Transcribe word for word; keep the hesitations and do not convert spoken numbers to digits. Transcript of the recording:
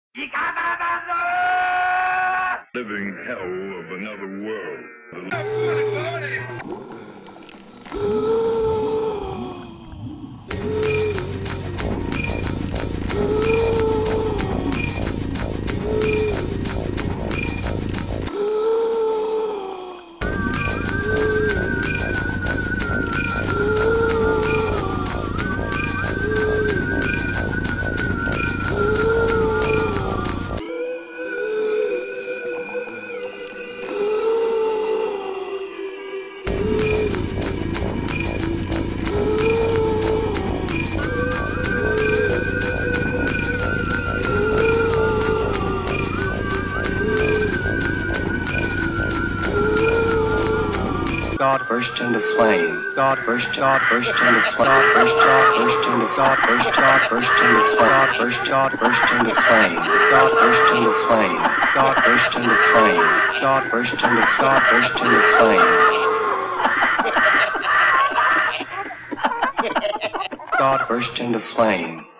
Living hell of another world. God burst into flame. God burst, God burst into flame. God burst, God burst into God burst, God burst into flame. God burst, God burst into flame. God burst into flame. God burst into flame. God burst into God burst into flame. God burst into flame.